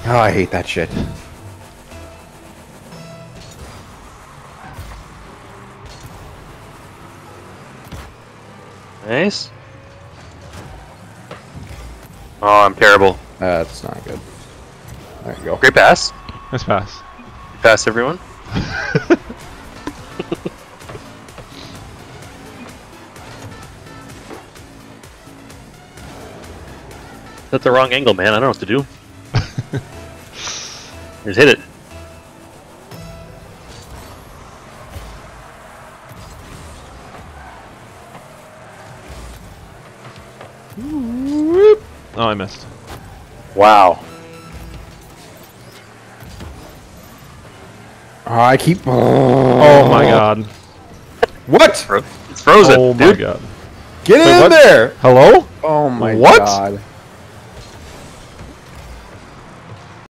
Oh, I hate that shit. Nice. Oh, I'm terrible. That's not good. There you go. Great pass. Nice pass. Good pass, everyone. That's the wrong angle, man. I don't know what to do. Just hit it. Oh, I missed. Wow. Oh, I keep. Oh my god. What? It's frozen, Oh my dude. god. Get Wait, in what? there! Hello? Oh my What? god.